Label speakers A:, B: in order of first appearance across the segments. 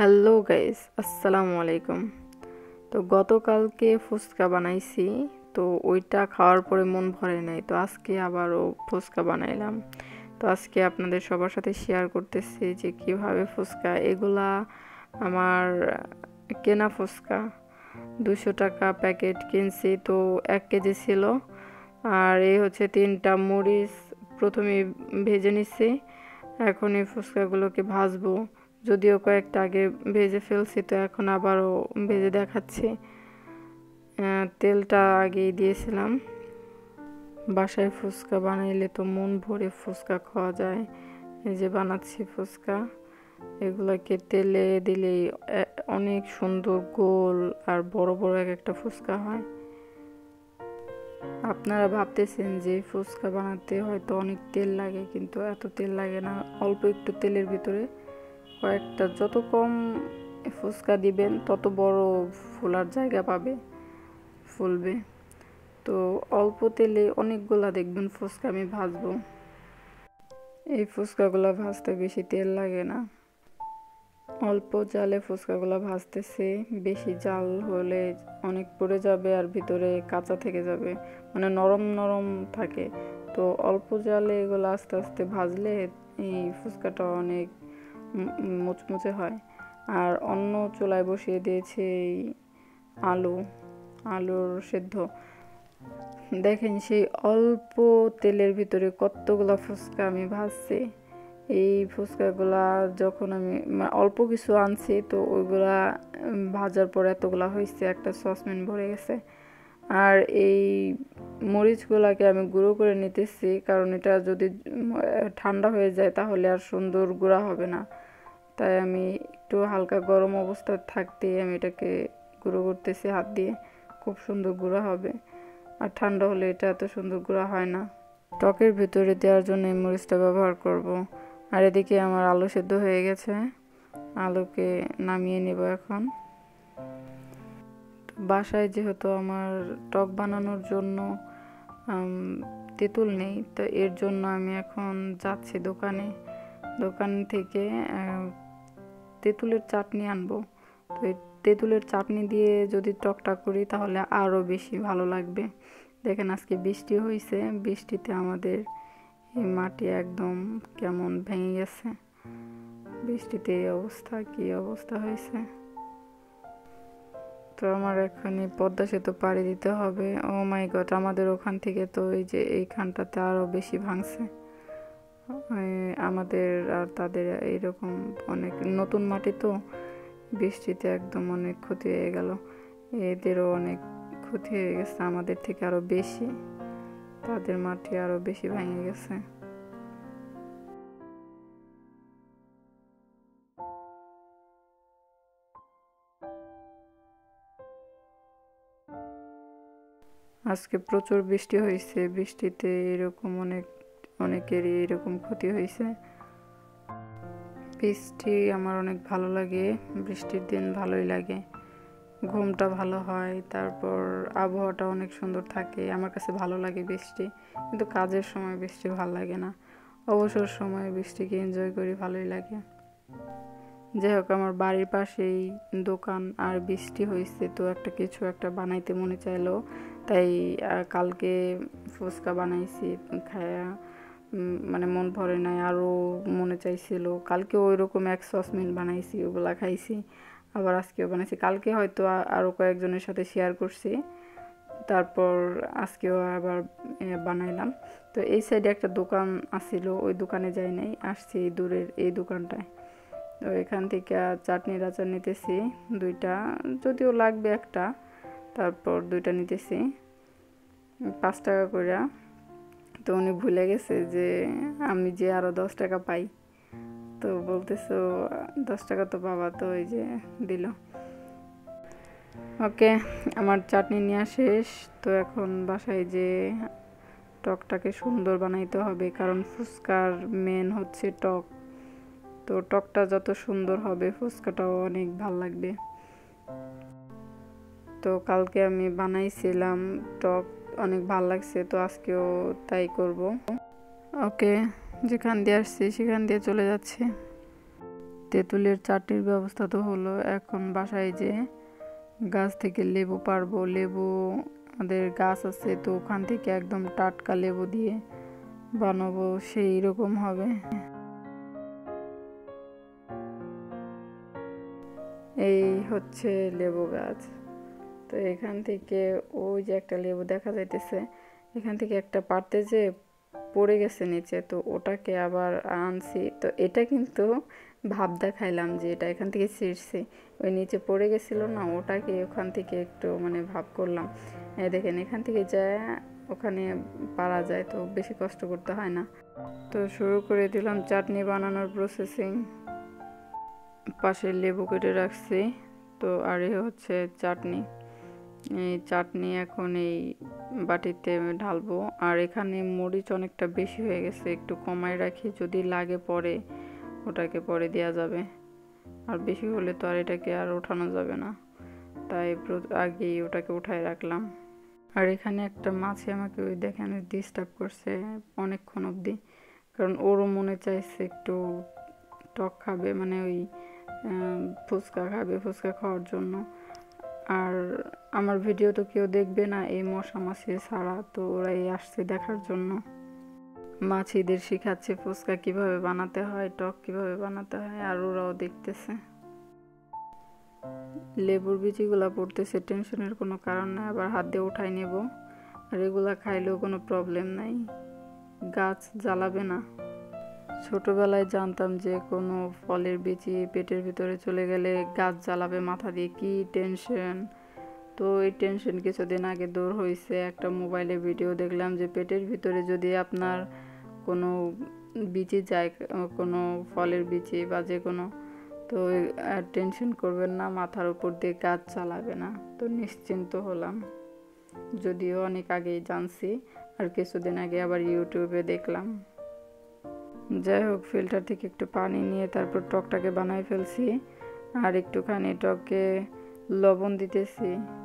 A: Hello guys, আসসালামু আলাইকুম। তো গতকালকে ফুচকা বানাইছি, তো ওইটা খাওয়ার পরে মন ভরে নাই, তো আজকে আবারও ফুচকা বানাইলাম। তো আজকে আপনাদের সবার সাথে শেয়ার করতেছি যে কিভাবে ফুচকা, এগুলা আমার কেনা ফুচকা 200 টাকা প্যাকেট কিনছি, তো 1 কেজি ছিল। আর এই হচ্ছে 3টা মরিচ প্রথমে ভেজে নিছি। এখন এই ফুচকাগুলোকে ভাজবো, যদিও কয়েকটা আগে ভেজে ফেলছি, তো এখন আবারও ভেজে দেখাচ্ছি। তেলটা আগেই দিয়েছিলাম। বাসায় ফুচকা বানাইলে তো মন ভরে ফুচকা খাওয়া যায়। এই যে বানাচ্ছি ফুচকা, এগুলোকে তেলে দিলেই অনেক সুন্দর গোল আর বড় বড় এক একটা ফুচকা হয়। আপনারা ভাবতেছেন যে ফুচকা বানাতে হয়তো অনেক তেল লাগে, কিন্তু এত তেল লাগে না। অল্প একটু তেলের ভিতরে কয়েকটা, যত কম ফুচকা দিবেন তত বড় ফোলার জায়গা পাবে, ফুলবে। তো অল্প তেলে অনেকগুলা দেখবেন ফুচকা আমি ভাজবো। এই ফুচকাগুলো ভাজতে বেশি তেল লাগে না, অল্প জালে ফুচকাগুলো ভাজতেছি। বেশি জাল হলে অনেক পড়ে যাবে আর ভিতরে কাঁচা থেকে যাবে, মানে নরম নরম থাকে। তো অল্প জালে এগুলো আস্তে আস্তে ভাজলে এই ফুচকাটা অনেক মুচমুচে হয়। আর অন্য চুলায় বসিয়ে দিয়েছি এই আলুর সেদ্ধ। দেখেন সেই অল্প তেলের ভিতরে কতগুলা ফুচকা আমি ভাজছি। এই ফুচকাগুলা যখন আমি অল্প কিছু আনছি, তো ওইগুলা ভাজার পর এতগুলা হয়েছে, একটা সসপ্যান ভরে গেছে। আর এই মরিচগুলাকে আমি গুঁড়ো করে নিতেছি, কারণ এটা যদি ঠান্ডা হয়ে যায় তাহলে আর সুন্দর গুঁড়া হবে না। তাই আমি একটু হালকা গরম অবস্থা থাকতেই আমি এটাকে গুঁড়ো করতেছি হাত দিয়ে, খুব সুন্দর গুঁড়া হবে। আর ঠান্ডা হলে এটা এত সুন্দর গুঁড়া হয় না। টকের ভিতরে দেওয়ার জন্য এই মরিচটা ব্যবহার করব। আর এদিকে আমার আলু সেদ্ধ হয়ে গেছে, আলুকে নামিয়ে নেব এখন। বাসায় যেহেতু আমার টক বানানোর জন্য তেঁতুল নেই, তো এর জন্য আমি এখন যাচ্ছি দোকান থেকে তেঁতুলের চাটনি আনবো। তো এই তেঁতুলের চাটনি দিয়ে যদি টকটা করি তাহলে আরও বেশি ভালো লাগবে। দেখেন আজকে বৃষ্টি হয়েছে, বৃষ্টিতে আমাদের এই মাটি একদম কেমন ভেঙে গেছে। বৃষ্টিতে এই অবস্থা, কি অবস্থা হয়েছে। তো আমার এখানে পদ্মা সেতু পাড়ি দিতে হবে। ও মাই গড, আমাদের ওখান থেকে তো এই যে এইখানটাতে আরও বেশি ভাঙছে। আমাদের আর তাদের এইরকম অনেক নতুন মাটি, তো বৃষ্টিতে একদম অনেক ক্ষতি হয়ে গেল। এদেরও অনেক ক্ষতি হয়ে গেছে, আমাদের থেকে আরও বেশি। তাদের মাটি আরও বেশি ভেঙে গেছে। আজকে প্রচুর বৃষ্টি হয়েছে, বৃষ্টিতে এরকম অনেকেরই এরকম ক্ষতি হয়েছে। বৃষ্টি আমার অনেক ভালো লাগে, বৃষ্টির দিন ভালোই লাগে, ঘুমটা ভালো হয়, তারপর আবহাওয়াটা অনেক সুন্দর থাকে। আমার কাছে ভালো লাগে বৃষ্টি, কিন্তু কাজের সময় বৃষ্টি ভালো লাগে না। অবসর সময় বৃষ্টিকে এনজয় করি, ভালোই লাগে। যাই হোক, আমার বাড়ির পাশেই দোকান আর বৃষ্টি হয়েছে, তো কিছু একটা বানাইতে মনে চাইলো, তাই কালকে ফুচকা বানাইছি। খায়া মানে মন ভরে নাই, আরও মনে চাইছিল। কালকে ওই রকম এক সসমিন বানাইছি, ওগুলা খাইছি। আবার আজকেও বানাইছি, কালকে হয়তো আরও কয়েকজনের সাথে শেয়ার করছি, তারপর আজকেও আবার বানাইলাম। তো এই সাইডে একটা দোকান আছিল, ওই দোকানে যাই নাই, আসছি এই দূরের এই দোকানটায়। তো এখান থেকে চাটনির আচার নিতেছি 2টা, যদিও লাগবে একটা, তারপর 2টা নিতেছি 5 টাকা করে। তো উনি ভুলে গেছে যে আমি যে আরও 10 টাকা পাই, তো বলতেছো 10 টাকা তো পাবা, তো ওই যে দিল। ওকে, আমার চাটনি নেওয়া শেষ। তো এখন বাসায় যে টকটাকে সুন্দর বানাইতে হবে, কারণ ফুচকার মেন হচ্ছে টক। তো টকটা যত সুন্দর হবে ফুচকাটাও অনেক ভাল লাগবে। তো কালকে আমি বানাইছিলাম টক, অনেক ভাল লাগছে, তো আজকেও তাই করব। ওকে, যেখান দিয়ে আসছি সেখান দিয়ে চলে যাচ্ছি। তেঁতুলের চাটনির ব্যবস্থা তো হলো, এখন বাসায় যে গাছ থেকে লেবু পারবো। লেবু আমাদের গাছ আছে, তো ওখান থেকে একদম টাটকা লেবু দিয়ে বানাবো, সেই রকম হবে। এই হচ্ছে লেবু গাছ। তো এখান থেকে ওই যে একটা লেবু দেখা যাইতেছে, এখান থেকে একটা পারতে যে পড়ে গেছে নিচে, তো ওটাকে আবার আনছি। তো এটা কিন্তু ভাব দেখাইলাম যে এটা এখান থেকে ছিঁড়ছি, ওই নিচে পড়ে গেছিলো না, ওটাকে ওখান থেকে একটু মানে ভাব করলাম। এই দেখেন, এখান থেকে যায় ওখানে পারা যায়, তো বেশি কষ্ট করতে হয় না। তো শুরু করে দিলাম চাটনি বানানোর প্রসেসিং। পাশে লেবু কেটে রাখছি। তো আর এ হচ্ছে চাটনি। এই চাটনি এখন এই বাটিতে ঢালবো। আর এখানে মরিচ অনেকটা বেশি হয়ে গেছে, একটু কমায় রাখি, যদি লাগে পরে ওটাকে পরে দেওয়া যাবে। আর বেশি হলে তো আর এটাকে আর ওঠানো যাবে না, তাই আগেই ওটাকে উঠায় রাখলাম। আর এখানে একটা মাছি আমাকে ওই দেখেন ডিস্টার্ব করছে অনেকক্ষণ অবধি, কারণ ওরও মনে চাইছে একটু টক খাবে, মানে ওই ফুচকা খাবে, ফুচকা খাওয়ার জন্য। আর আমার ভিডিও তো কেউ দেখবে না এই মশা মাছি ছাড়া, তো ওরাই আসছে দেখার জন্য। মাছিদের শিখাচ্ছে ফুচকা কিভাবে বানাতে হয়, টক কিভাবে বানাতে হয়, আর ওরাও দেখতেছে। লেবুর বিচিগুলা পড়তেছে, টেনশনের কোনো কারণ নাই, আবার হাত দিয়ে উঠাই নেব। আর এগুলা খাইলেও কোনো প্রবলেম নাই, গাছ জ্বালাবে না। ছোটবেলায় জানতাম যে কোনো ফলের বিচি পেটের ভিতরে চলে গেলে গাছ জ্বালাবে, মাথা দিয়ে কি টেনশন। তো এই টেনশন কিছুদিন আগে দূর হয়েছে। একটা মোবাইলে ভিডিও দেখলাম যে পেটের ভিতরে যদি আপনার কোনো বিচি যায়, কোনো ফলের বিচি বা যে কোনো, তো আর টেনশন করবেন না, মাথার উপর দিয়ে গাছ চালাবে না। তো নিশ্চিন্ত হলাম, যদিও অনেক আগেই জানছি, আর কিছুদিন আগে আবার ইউটিউবে দেখলাম। যাই হোক, ফিল্টার থেকে একটু পানি নিয়ে তারপর টকটাকে বানাই ফেলছি। আর একটুখানি টকে লবণ দিতেছি,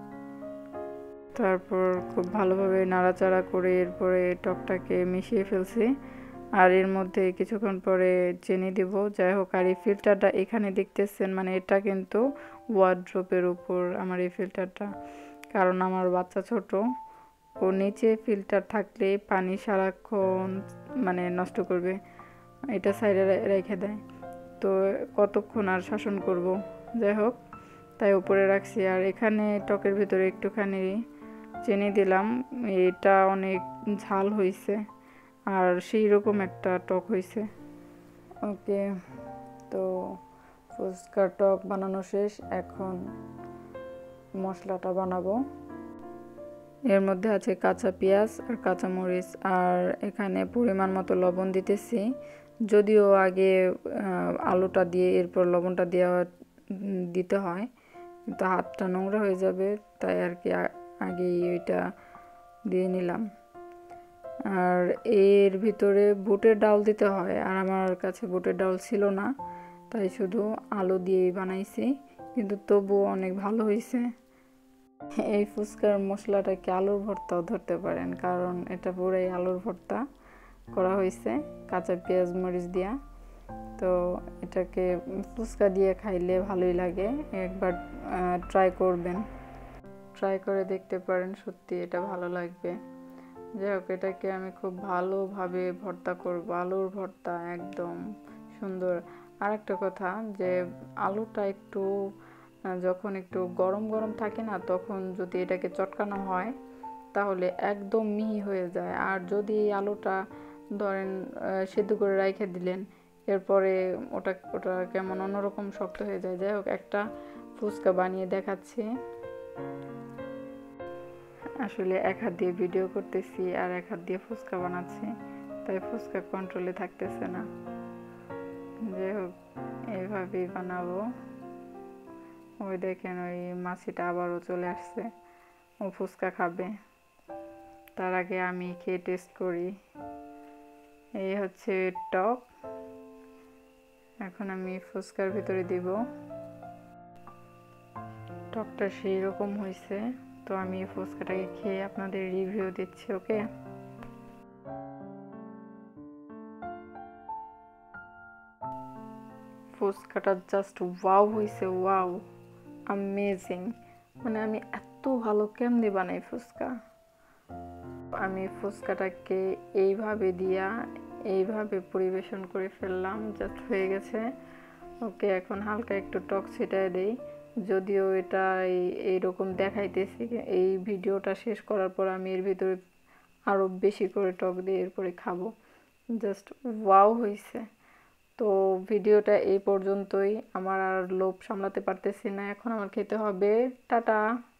A: তারপর খুব ভালোভাবে নাড়াচাড়া করে এরপরে টকটাকে মিশিয়ে ফেলছি। আর এর মধ্যে কিছুক্ষণ পরে চিনি দিব। যাই হোক, আর এই ফিল্টারটা এখানে দেখতেছেন, মানে এটা কিন্তু ওয়ার্ড্রোপের উপর আমার এই ফিল্টারটা, কারণ আমার বাচ্চা ছোট, ও নিচে ফিল্টার থাকলে পানি সারাক্ষণ মানে নষ্ট করবে, এটা সাইডে রেখে দেয়, তো কতক্ষণ আর শাসন করব। যাই হোক, তাই উপরে রাখছি। আর এখানে টকের ভিতরে একটুখানি চিনি দিলাম, এটা অনেক ঝাল হয়েছে আর সেই রকম একটা টক হয়েছে। ওকে, তো ফুচকার টক বানানো শেষ, এখন মশলাটা বানাবো। এর মধ্যে আছে কাঁচা পেঁয়াজ আর কাঁচামরিচ, আর এখানে পরিমাণ মতো লবণ দিতেছি। যদিও আগে আলুটা দিয়ে এরপর লবণটা দিতে হয়, কিন্তু হাতটা নোংরা হয়ে যাবে, তাই আর কি আগেই ওইটা দিয়ে নিলাম। আর এর ভিতরে বুটের ডাল দিতে হয়, আর আমার কাছে বুটের ডাল ছিল না, তাই শুধু আলু দিয়েই বানাইছি, কিন্তু তবুও অনেক ভালো হয়েছে। এই ফুচকার মশলাটাকে আলুর ভর্তাও ধরতে পারেন, কারণ এটা পুরাই আলুর ভর্তা করা হয়েছে কাঁচা পেঁয়াজ মরিচ দিয়া। তো এটাকে ফুচকা দিয়ে খাইলে ভালোই লাগে, একবার ট্রাই করবেন, ট্রাই করে দেখতে পারেন, সত্যি এটা ভালো লাগবে। যাই হোক, এটাকে আমি খুব ভালোভাবে ভর্তা করব, আলুর ভর্তা একদম সুন্দর। আর একটা কথা, যে আলুটা একটু যখন একটু গরম গরম থাকে না, তখন যদি এটাকে চটকানো হয় তাহলে একদম মিহি হয়ে যায়। আর যদি আলুটা ধরেন সিদ্ধ করে রেখে দিলেন, এরপরে ওটা কেমন অন্যরকম শক্ত হয়ে যায়। যাই হোক, একটা ফুচকা বানিয়ে দেখাচ্ছি। আসলে এক হাত দিয়ে ভিডিও করতেছি আর এক হাত দিয়ে ফুচকা বানাচ্ছি, তাই ফুচকা কন্ট্রোলে থাকতেছে না। যাই হোক, এইভাবেই বানাবো। ওই দেখেন, ওই মাছিটা আবারও চলে আসছে, ও ফুচকা খাবে। তার আগে আমি খেয়ে টেস্ট করি। এই হচ্ছে টক, এখন আমি ফুচকার ভিতরে দিব। টকটা সেই রকম হয়েছে, তো আমি ফুচকাটাকে খেয়ে আপনাদের রিভিউ দিচ্ছি। ওকে, ফুচকাটা জাস্ট ওয়াও হয়েছে, ওয়াও, অ্যামেজিং। মানে আমি এত ভালো কেমনে বানাই ফুচকা। আমি ফুচকাটাকে এইভাবে দিয়া এইভাবে পরিবেশন করে ফেললাম, জাস্ট হয়ে গেছে। ওকে, এখন হালকা একটু টক ছিটায় দেই। যদিও এটা এইরকম দেখাইতেছি, এই ভিডিওটা শেষ করার পর আমি এর ভিতরে আরও বেশি করে টক দিয়ে এরপরে খাবো। জাস্ট ওয়াও হয়েছে। তো ভিডিওটা এই পর্যন্তই। আমার আর লোভ সামলাতে পারতেছি না, এখন আমার খেতে হবে। টাটা।